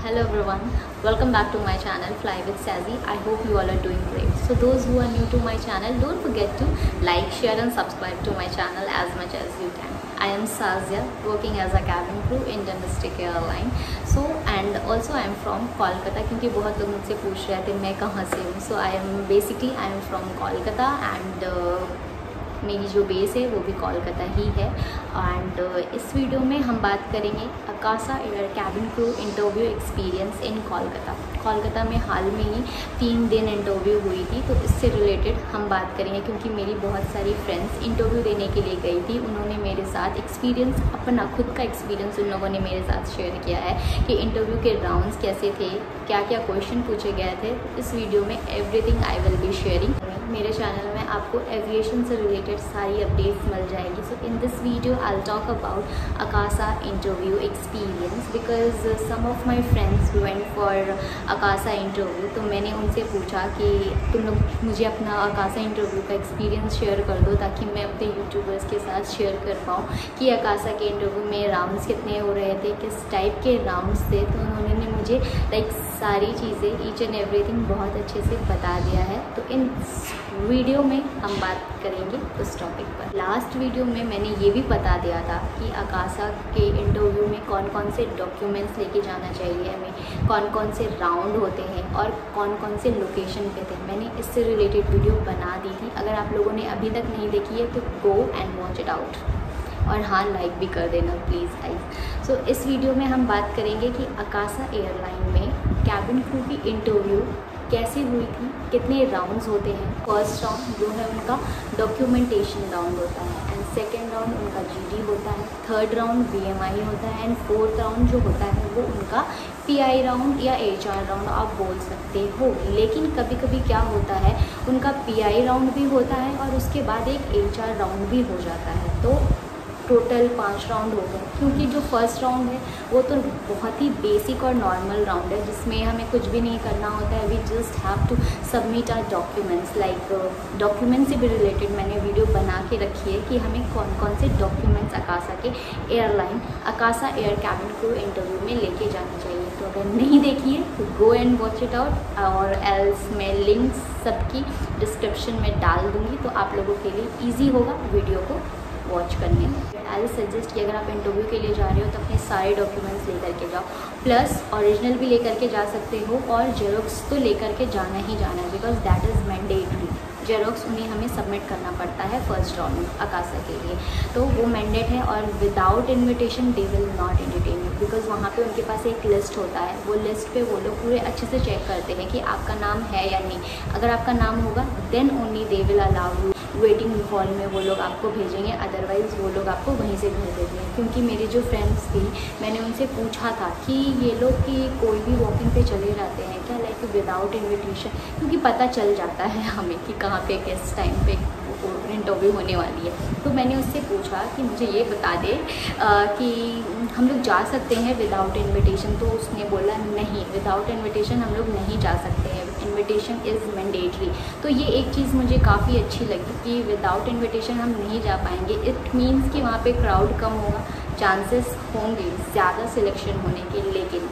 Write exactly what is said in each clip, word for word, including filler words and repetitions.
Hello everyone, welcome back to my channel Fly with Sazi. I hope you all are doing great. So those who are new to my channel, don't forget to like, share and subscribe to my channel as much as you can. I am Sazia, working as a cabin crew in Domestic Airline. So and also I am from Kolkata क्योंकि बहुत लोग मुझसे पूछ रहे थे मैं कहाँ से हूँ. So I am basically I am from Kolkata and uh, मेरी जो बेस है वो भी कोलकाता ही है. एंड uh, इस वीडियो में हम बात करेंगे Akasa Air cabin crew interview experience in Kolkata. Kolkata में हाल में ही तीन दिन इंटरव्यू हुई थी, तो इससे रिलेटेड हम बात करेंगे क्योंकि मेरी बहुत सारी फ्रेंड्स इंटरव्यू देने के लिए गई थी. उन्होंने मेरे साथ एक्सपीरियंस, अपना खुद का एक्सपीरियंस उन लोगों ने मेरे साथ शेयर किया है कि इंटरव्यू के राउंड्स कैसे थे, क्या क्या क्वेश्चन पूछे गए थे. इस वीडियो में everything I will be sharing. मेरे चैनल में आपको एविएशन से रिलेटेड सारी अपडेट्स मिल जाएगी. So in this video I will talk about Akasa interview experience because some of my friends went for Akasa interview. तो मैंने उनसे पूछा कि तुम लोग मुझे अपना अकासा इंटरव्यू का एक्सपीरियंस शेयर कर दो ताकि मैं अपने यूट्यूबर्स के साथ शेयर कर पाऊँ कि अकासा के इंटरव्यू में राउंड्स कितने हो रहे थे, किस टाइप के राउंड्स थे. तो उन्होंने मुझे लाइक सारी चीज़ें ईच एंड एवरीथिंग बहुत अच्छे से बता दिया है. तो इन वीडियो में हम बात करेंगे उस टॉपिक पर. लास्ट वीडियो में मैंने ये भी बता दिया था कि अकासा के इंटरव्यू में कौन कौन से डॉक्यूमेंट्स लेके जाना चाहिए हमें, कौन कौन से राउंड होते हैं और कौन कौन से लोकेशन पे थे. मैंने इससे रिलेटेड वीडियो बना दी थी. अगर आप लोगों ने अभी तक नहीं देखी है तो go and watch it out. और हाँ, लाइक भी कर देना प्लीज़ गाइस. सो इस वीडियो में हम बात करेंगे कि अकासा एयरलाइन में कैबिन क्रू की इंटरव्यू कैसे हुई थी, कितने राउंड्स होते हैं. फर्स्ट राउंड जो है उनका डॉक्यूमेंटेशन राउंड होता है एंड सेकेंड राउंड उनका जीडी होता है, थर्ड राउंड बीएमआई होता है एंड फोर्थ राउंड जो होता है वो उनका पीआई राउंड या एचआर राउंड आप बोल सकते हो. लेकिन कभी कभी क्या होता है उनका पीआई राउंड भी होता है और उसके बाद एक एचआर राउंड भी हो जाता है. तो टोटल पाँच राउंड हो गए क्योंकि जो फर्स्ट राउंड है वो तो बहुत ही बेसिक और नॉर्मल राउंड है जिसमें हमें कुछ भी नहीं करना होता है. We just have to submit our documents. Like documents से भी रिलेटेड मैंने वीडियो बना के रखी है कि हमें कौन कौन से डॉक्यूमेंट्स अकासा के airline Akasa Air cabin crew interview में लेके जाना चाहिए. तो अगर नहीं देखी है तो go and watch it out और एल्स मैं लिंक्स सबकी डिस्क्रिप्शन में डाल दूँगी तो आप लोगों के लिए ईजी होगा वीडियो को वॉच करने में. आई विल सजेस्ट कि अगर आप इंटरव्यू के लिए जा रहे हो तो अपने सारे डॉक्यूमेंट्स लेकर के जाओ, प्लस ओरिजिनल भी लेकर के जा सकते हो और जेरोक्स तो लेकर के जाना ही जाना है because that is mandatory. Xerox उन्हें हमें सबमिट करना पड़ता है फर्स्ट राउंड में अकासा के लिए, तो वो मैंडेट है. और without invitation they will not entertain you because वहाँ पे उनके पास एक लिस्ट होता है. वो लिस्ट पे वो लोग पूरे अच्छे से चेक करते हैं कि आपका नाम है या नहीं. अगर आपका नाम होगा then only they will allow you. Waiting hall में वो लोग आपको भेजेंगे, अदरवाइज़ वो लोग आपको वहीं से भेज देंगे. क्योंकि मेरी जो फ्रेंड्स थी मैंने उनसे पूछा था कि ये लोग कि कोई भी वॉकिंग पे चले जाते हैं क्या लाइक विदाउट इनविटेशन, क्योंकि पता चल जाता है हमें कि कहाँ पे किस टाइम पे इंटरव्यू होने वाली है. तो मैंने उससे पूछा कि मुझे ये बता दे आ, कि हम लोग जा सकते हैं विदाउट इनविटेशन. तो उसने बोला नहीं, विदाउट इनविटेशन हम लोग नहीं जा सकते हैं, इनविटेशन इज़ मैंडेटरी. तो ये एक चीज़ मुझे काफ़ी अच्छी लगी कि विदाउट इनविटेशन हम नहीं जा पाएंगे. इट मीन्स कि वहाँ पे क्राउड कम होगा, चांसेस होंगे ज़्यादा सिलेक्शन होने के. लेकिन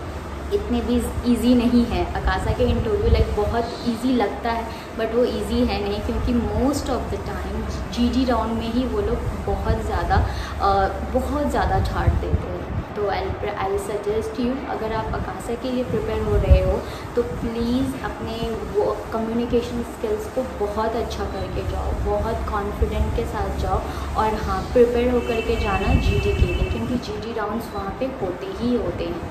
इतने भी इजी नहीं है. अकासा के इंटरव्यू लाइक बहुत इजी लगता है बट वो इजी है नहीं क्योंकि most of the time GD round में ही वो लोग बहुत ज़्यादा बहुत ज़्यादा झाड़ देते हैं. तो आई आई सजेस्ट यू, अगर आप अकासा के लिए प्रिपेयर हो रहे हो तो प्लीज़ अपने वो कम्युनिकेशन स्किल्स को बहुत अच्छा करके जाओ, बहुत कॉन्फिडेंट के साथ जाओ. और हाँ, प्रिपेयर होकर के जाना जीडी के लिए क्योंकि जीडी राउंड्स वहाँ पे होते ही होते हैं.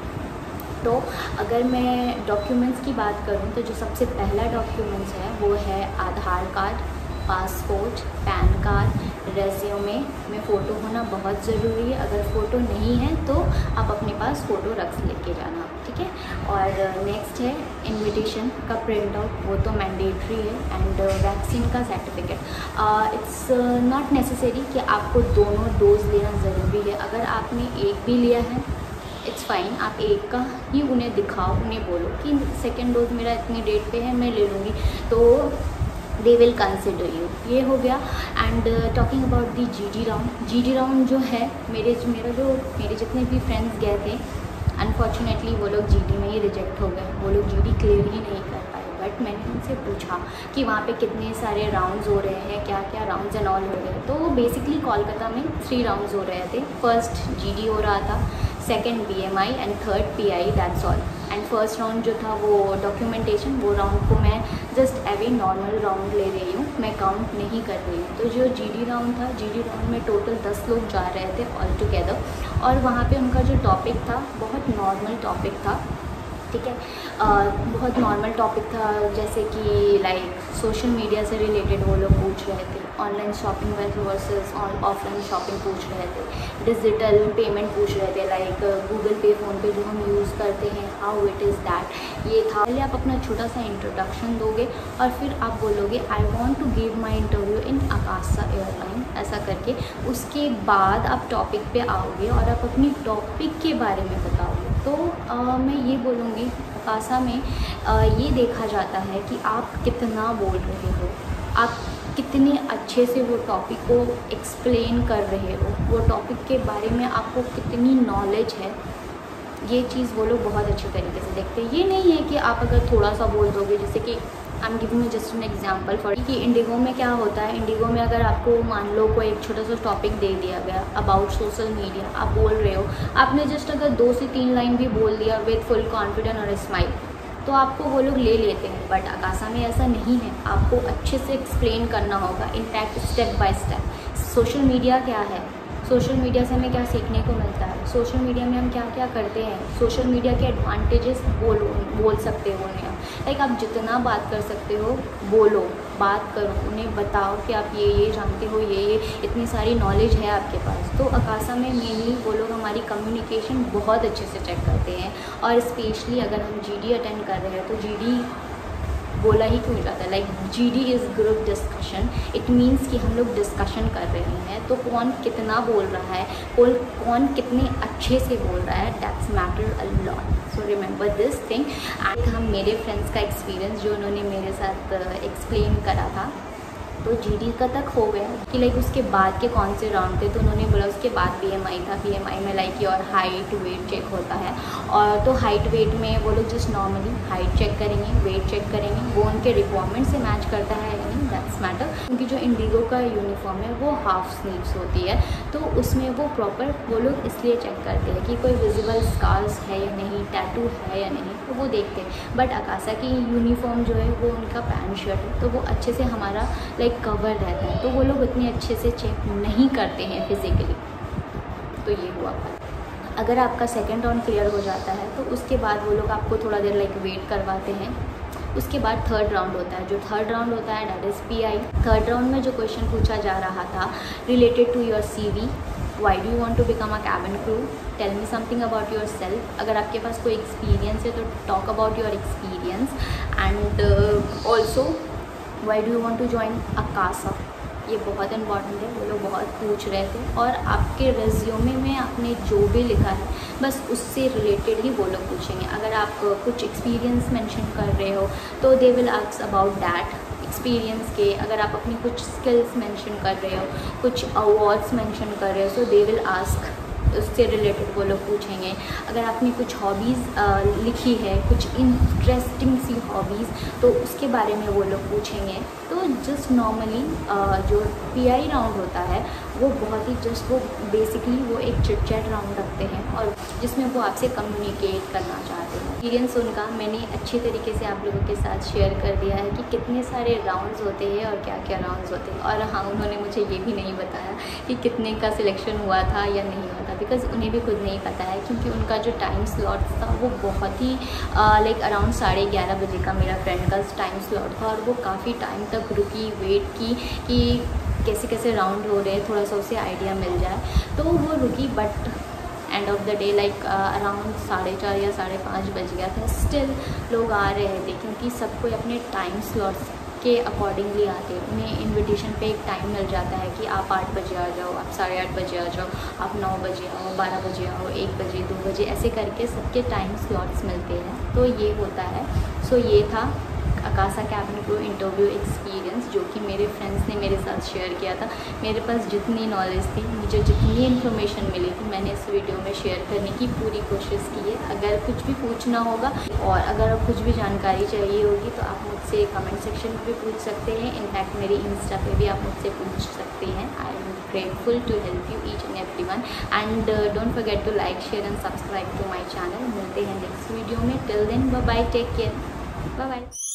तो अगर मैं डॉक्यूमेंट्स की बात करूं तो जो सबसे पहला डॉक्यूमेंट्स है वो है Aadhaar card, passport, PAN card, resume में फ़ोटो होना बहुत ज़रूरी है. अगर फ़ोटो नहीं है तो आप अपने पास फ़ोटो रख लेके जाना, ठीक है. और नेक्स्ट है इनविटेशन का प्रिंट आउट, वो तो मैंडेटरी है. एंड वैक्सीन का सर्टिफिकेट. इट्स नॉट नेसेसरी कि आपको दोनों डोज लेना ज़रूरी है. अगर आपने एक भी लिया है इट्स फाइन, आप एक का ही उन्हें दिखाओ, उन्हें बोलो कि सेकेंड डोज मेरा इतनी डेट पे है, मैं ले लूँगी, तो दे विल कंसिडर यू. ये हो गया. And talking about the GD round. GD round जो है मेरे मेरा जो मेरे जितने भी फ्रेंड्स गए थे अनफॉर्चुनेटली वो लोग जीडी रिजेक्ट हो गए, वो लोग जीडी क्लियर ही नहीं कर पाए। बट मैंने उनसे पूछा कि वहाँ पे कितने सारे राउंड्स हो रहे हैं, क्या क्या राउंड्स एंड ऑल हो रहे हैं। तो बेसिकली कोलकाता में थ्री राउंड्स हो रहे थे। फर्स्ट जीडी हो रहा था, second BMI and third PI, that's all. And first round जो था वो डॉक्यूमेंटेशन, वो राउंड को मैं जस्ट एवे नॉर्मल राउंड ले रही हूँ, मैं काउंट नहीं कर रही हूँ। तो जो जीडी राउंड था, जीडी राउंड में टोटल दस लोग जा रहे थे ऑल टुगेदर, और वहाँ पे उनका जो टॉपिक था बहुत नॉर्मल टॉपिक था, ठीक है। uh, बहुत नॉर्मल टॉपिक था, जैसे कि लाइक सोशल मीडिया से रिलेटेड वो लोग पूछ रहे थे, online shopping versus offline shopping पूछ रहे थे, डिजिटल पेमेंट पूछ रहे थे, लाइक गूगल पे, फ़ोन पे जो हम यूज़ करते हैं, हाउ इट इज़ दैट, ये था। पहले आप अपना छोटा सा इंट्रोडक्शन दोगे और फिर आप बोलोगे I want to give my interview in Akasa airline, ऐसा करके। उसके बाद आप टॉपिक पे आओगे और आप अपनी टॉपिक के बारे में बताओगे। तो आ, मैं ये बोलूँगी, आकाशा में आ, ये देखा जाता है कि आप कितना बोल रहे हो, आप कितने अच्छे से वो टॉपिक को एक्सप्लेन कर रहे हो, वो टॉपिक के बारे में आपको कितनी नॉलेज है, ये चीज़ वो लोग बहुत अच्छे तरीके से देखते हैं। ये नहीं है कि आप अगर थोड़ा सा बोल दोगे, जैसे कि I am giving just an example for कि इंडिगो में क्या होता है। इंडिगो में अगर आपको मान लो कोई एक छोटा सा टॉपिक दे दिया गया अबाउट सोशल मीडिया, आप बोल रहे हो, आपने जस्ट अगर दो से तीन लाइन भी बोल दिया विद फुल कॉन्फिडेंस और स्माइल, तो आपको वो लोग ले लेते हैं। बट आकाशा में ऐसा नहीं है, आपको अच्छे से एक्सप्लेन करना होगा, in fact step by step. Social media क्या है, सोशल मीडिया से हमें क्या सीखने को मिलता है, सोशल मीडिया में हम क्या क्या करते हैं, सोशल मीडिया के एडवांटेजेस बोलो, बोल सकते हो उन्हें। लाइक आप जितना बात कर सकते हो बोलो, बात करो, उन्हें बताओ कि आप ये ये जानते हो, ये ये इतनी सारी नॉलेज है आपके पास। तो आकाशा में मेनली वो लोग हमारी कम्युनिकेशन बहुत अच्छे से चेक करते हैं। और स्पेशली अगर हम जीडी अटेंड कर रहे हैं तो जीडी बोला ही क्यों जाता है, like GD is group discussion, it means कि हम लोग डिस्कशन कर रहे हैं। तो कौन कितना बोल रहा है, कौन कौन कितने अच्छे से बोल रहा है, that's matter a lot. So remember this thing. And हम मेरे फ्रेंड्स का एक्सपीरियंस जो उन्होंने मेरे साथ एक्सप्लेन करा था, तो जीडी का तक हो गया कि लाइक उसके बाद के कौन से राउंड थे। तो उन्होंने बोला उसके बाद बीएमआई था, बीएमआई में like your height weight check होता है। और तो हाइट वेट में वो लोग जस्ट नॉर्मली हाइट चेक करेंगे, वेट चेक करेंगे, वो उनके रिक्वायरमेंट से मैच करता है या नहीं, दैट्स मैटर। क्योंकि जो इंडिगो का यूनिफॉर्म है वो हाफ स्लीव्स होती है, तो उसमें वो प्रॉपर वो लोग इसलिए चेक करते हैं कि कोई विजिबल स्कार्स है या नहीं, टैटू है या नहीं, तो वो देखते हैं। बट आकाशा की यूनिफॉर्म जो है वो उनका पैंट शर्ट है, तो वो अच्छे से हमारा लाइक कवर रहता है, तो वो लोग इतने अच्छे से चेक नहीं करते हैं फिजिकली। तो ये हुआ बात। अगर आपका सेकंड राउंड क्लियर हो जाता है तो उसके बाद वो लोग आपको थोड़ा देर लाइक वेट करवाते हैं। उसके बाद थर्ड राउंड होता है, जो थर्ड राउंड होता है that is PI. Third round में जो क्वेश्चन पूछा जा रहा था related to your CV, why do you want to become a cabin crew, tell me something about yourself. अगर आपके पास कोई एक्सपीरियंस है तो talk about your experience. And also why do you want to join Akasa, ये बहुत important है, वो लोग बहुत पूछ रहे थे। और आपके रेज्यूमे में आपने जो भी लिखा है बस उससे रिलेटेड ही वो लोग पूछेंगे। अगर आप कुछ एक्सपीरियंस मेंशन कर रहे हो तो they will ask about that experience के। अगर आप अपनी कुछ स्किल्स मेंशन कर रहे हो, कुछ अवार्ड्स मेंशन कर रहे हो, सो दे विल आस्क, उससे रिलेटेड वो लोग पूछेंगे। अगर आपने कुछ हॉबीज़ लिखी है, कुछ इंटरेस्टिंग सी हॉबीज़, तो उसके बारे में वो लोग पूछेंगे। तो जस्ट नॉर्मली जो पीआई राउंड होता है वो बहुत ही जस्ट वो बेसिकली वो एक चिट चैट राउंड रखते हैं और जिसमें वो आपसे कम्युनिकेट करना चाहते हैं। एक्सपीरियंस उनका मैंने अच्छे तरीके से आप लोगों के साथ शेयर कर दिया है कि कितने सारे राउंड्स होते हैं और क्या क्या राउंड्स होते हैं। और हाँ, उन्होंने मुझे ये भी नहीं बताया कि कितने का सिलेक्शन हुआ था या नहीं हुआ था, बिकॉज़ उन्हें भी खुद नहीं पता है, क्योंकि उनका जो टाइम स्लॉट था वो बहुत ही लाइक अराउंड साढ़े ग्यारह बजे का मेरा फ्रेंड का टाइम स्लॉट था। और वो काफ़ी टाइम तक रुकी, वेट की कि कैसे कैसे राउंड हो रहे हैं, थोड़ा सा उसे आइडिया मिल जाए, तो वो रुकी। But end of the day like around साढ़े चार या साढ़े पाँच बज गया था, स्टिल लोग आ रहे थे, क्योंकि सबको अपने टाइम स्लॉट्स के अकॉर्डिंगली आते हैं। उन्हें इनविटेशन पे एक टाइम मिल जाता है कि आप आठ बजे आ जाओ, आप साढ़े आठ बजे आ जाओ, आप नौ बजे आओ, बारह बजे आओ, एक बजे, दो बजे, ऐसे करके सबके टाइम स्लॉट्स मिलते हैं। तो ये होता है। सो ये था Akasa cabin crew interview experience, जो कि मेरे फ्रेंड्स ने मेरे साथ शेयर किया था। मेरे पास जितनी नॉलेज थी, मुझे जितनी इन्फॉर्मेशन मिली थी, मैंने इस वीडियो में शेयर करने की पूरी कोशिश की है। अगर कुछ भी पूछना होगा और अगर कुछ भी जानकारी चाहिए होगी तो आप मुझसे कमेंट सेक्शन में भी पूछ सकते हैं। इनफैक्ट मेरी इंस्टा पे भी आप मुझसे पूछ सकते हैं। I am grateful to help you each and every one, and don't forget to like share and subscribe to my channel. मिलते हैं नेक्स्ट वीडियो में। Till then bye bye, take care, bye bye.